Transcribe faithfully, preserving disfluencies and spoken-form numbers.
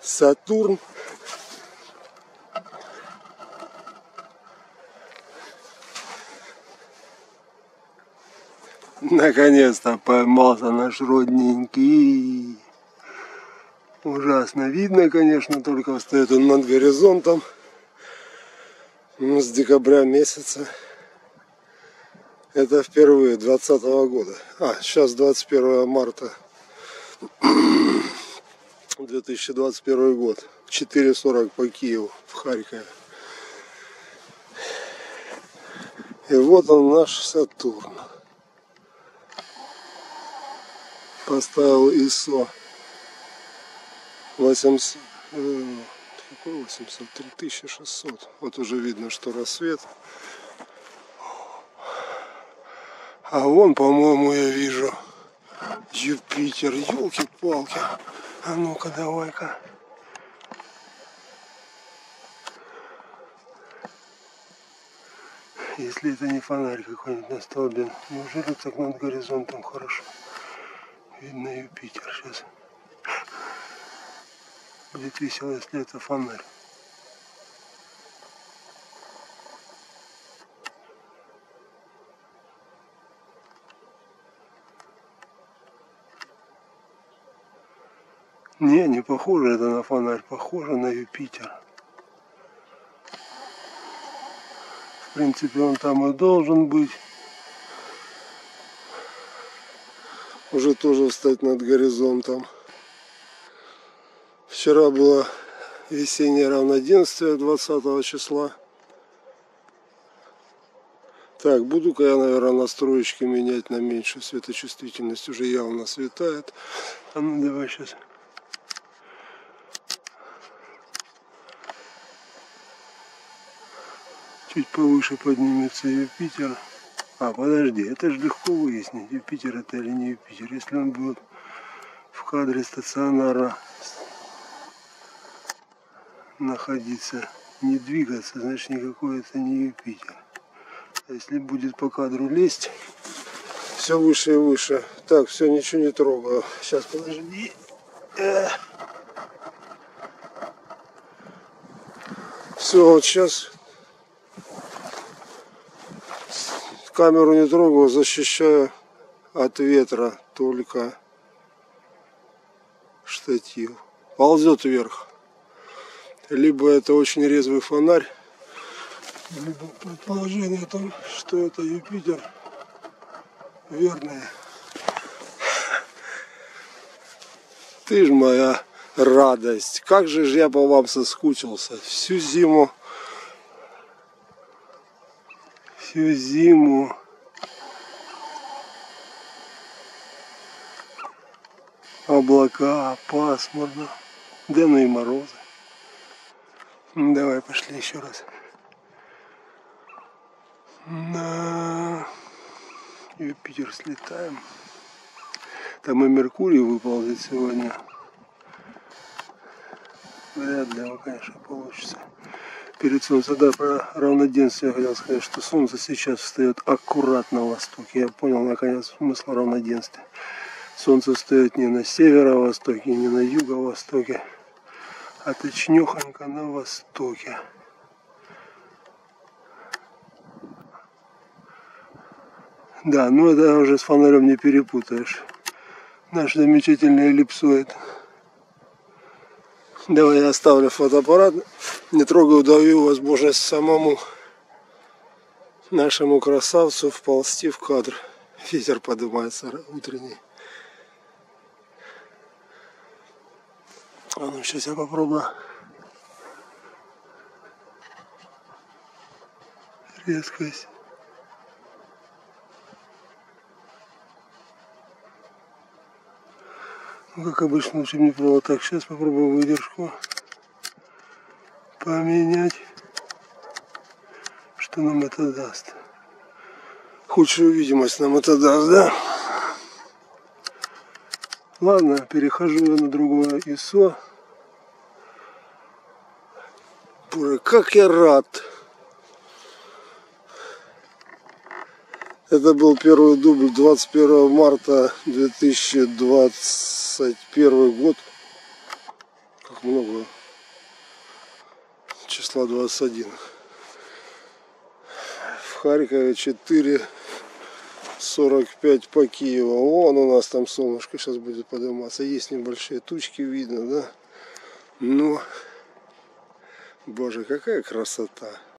Сатурн. Наконец-то поймался наш родненький. Ужасно видно, конечно, только стоит он над горизонтом. Ну, с декабря месяца. Это впервые двадцатого года. А, сейчас двадцать первое марта две тысячи двадцать первый год. четыре сорок по Киеву в Харькове. И вот он, наш Сатурн. Поставил ай эс о восемьсот. Э, какой восемьсот? три тысячи шестьсот. Вот уже видно, что рассвет. А вон, по-моему, я вижу Юпитер. Ёлки-палки. А ну-ка, давай-ка. Если это не фонарь какой-нибудь на столбе. Неужели так над горизонтом хорошо видно Юпитер? Сейчас будет весело, если это фонарь. Не, не похоже это на фонарь, похоже на Юпитер. В принципе, он там и должен быть. Уже тоже встать над горизонтом. Вчера было весеннее равноденствие двадцатого числа. Так, буду-ка я, наверное, настроечки менять на меньшую светочувствительность. Уже явно светает. А ну давай сейчас. Чуть повыше поднимется Юпитер. А, подожди, это же легко выяснить, Юпитер это или не Юпитер. Если он будет в кадре стационара находиться, не двигаться, значит никакой это не Юпитер. А если будет по кадру лезть, все выше и выше. Так, все, ничего не трогаю. Сейчас, подожди. Все, вот сейчас камеру не трогаю, защищаю от ветра только штатив. Ползет вверх. Либо это очень резвый фонарь, либо предположение о том, что это Юпитер, верное. Ты ж моя радость. Как же я по вам соскучился всю зиму. Всю зиму. Облака, пасмурно. Да ну и морозы. Давай, пошли еще раз. На Юпитер слетаем. Там и Меркурий выползет сегодня. Вряд ли его, конечно, получится. Перед солнцем, да, про равноденствие я хотел сказать, что солнце сейчас встает аккуратно на востоке. Я понял, наконец, смысл равноденствия. Солнце встает не на северо-востоке, не на юго-востоке, а точнёхонько на востоке. Да, ну это уже с фонарем не перепутаешь. Наш замечательный эллипсоид. Давай я оставлю фотоаппарат, не трогаю, даю возможность самому нашему красавцу вползти в кадр. Ветер поднимается утренний. А ну сейчас я попробую резкость. Ну, как обычно, лучше не пробовал. Так, сейчас попробую выдержку поменять. Что нам это даст? Худшую видимость нам это даст, да? Ладно, перехожу я на другое ай эс о. Боже, как я рад! Это был первый дубль двадцать первого марта две тысячи двадцать первый год. Как так много. Числа двадцать один. В Харькове четыре сорок пять по Киеву. Вон у нас там солнышко сейчас будет подниматься. Есть небольшие тучки, видно, да? Но, боже, какая красота.